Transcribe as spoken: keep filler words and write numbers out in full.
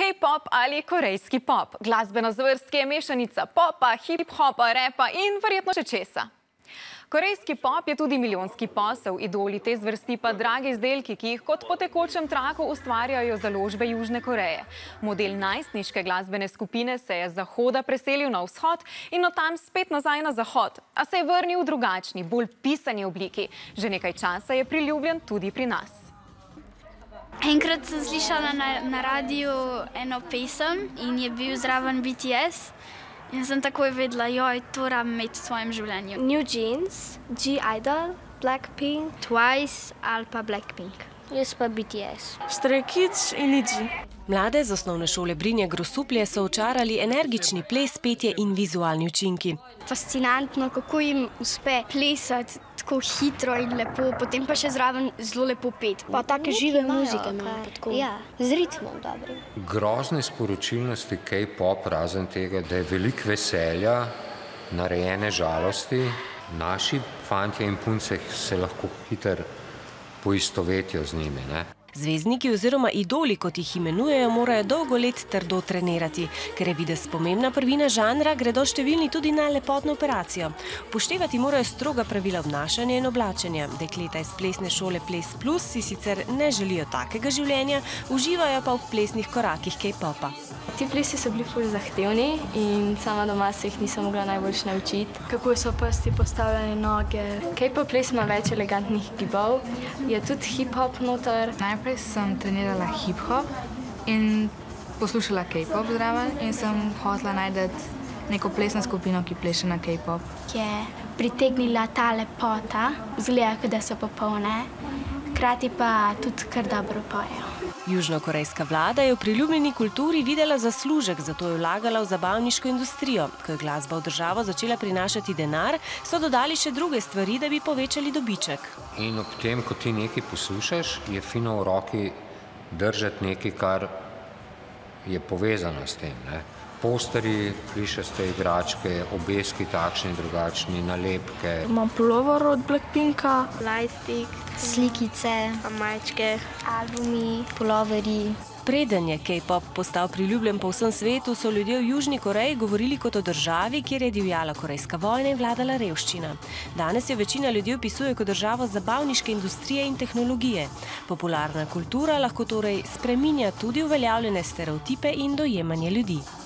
K-pop ali korejski pop. Glasbena zvrst, ki je mešanica popa, hip-hopa, repa in verjetno še česa. Korejski pop je tudi milijonski posel, idoli te zvrsti pa dragi izdelki, ki jih kot po tekočem traku ustvarjajo založbe Južne Koreje. Model najstniške glasbene skupine se je z zahoda preselil na vzhod in od tam spet nazaj na zahod, a se je vrnil v drugačni, bolj pisani obliki. Že nekaj časa je priljubljen tudi pri nas. Enkrat sem slišala na, na radiju eno pesem in je bil zraven B T S. In sem takoj vedela, joj, to rabim imeti v svojem življenju. New Jeans, G-Idol, Blackpink, Twice ali pa Blackpink. Jaz pa B T S. Stray Kids in I G I. Mlade z osnovne šole Brinje Grosuplje so očarali energični ples, petje in vizualni učinki. Fascinantno, kako jim uspe plesati tako hitro in lepo, potem pa še zraven zelo lepo pet. Pa take žive muzike imajo, tako ja, z ritmom dobrim. Grozne sporočilnosti K-pop, razen tega, da je veliko veselja, narejene žalosti. Naši fantje in punce se lahko hitro poistovetijo z njimi, ne? Zvezdniki oziroma idoli, kot jih imenujejo, morajo dolgo let trdo trenirati. Ker je videz pomembna prvina žanra, gredo številni tudi na lepotno operacijo. Upoštevati morajo stroga pravila obnašanja in oblačenja. Dekleta iz plesne šole Ples Plus si sicer ne želijo takega življenja, uživajo pa v plesnih korakih K-popa. Ti plesi so bili ful zahtevni in sama doma se jih nisem mogla najboljš naučiti. Kako so prsti postavljene noge. K-pop ples ima več elegantnih gibov, je tudi hip-hop noter. Najprej sem trenirala hip-hop in poslušala K-pop zraven in sem hotela najti neko plesno skupino, ki pleše na K-pop. Je pritegnila ta lepota, izgleda, da so popolne, hkrati pa tudi kar dobro pojejo. Južnokorejska vlada je v priljubljeni kulturi videla zaslužek, zato je vlagala v zabavniško industrijo. Ko je glasba v državo začela prinašati denar, so dodali še druge stvari, da bi povečali dobiček. In ob tem, ko ti nekaj poslušaš, je fino v roki držati nekaj, kar je povezano s tem, ne? Posteri, plišaste igračke, obeski takšni in drugačni, nalepke. Imam pulover od Blackpinka, lightstick, slikice, majčke, albumi, puloveri. Preden je K-pop postal priljubljen po vsem svetu, so ljudje v Južni Koreji govorili kot o državi, kjer je divjala korejska vojna in vladala revščina. Danes jo večina ljudi opisuje kot državo zabavniške industrije in tehnologije. Popularna kultura lahko torej spreminja tudi uveljavljene stereotipe in dojemanje ljudi.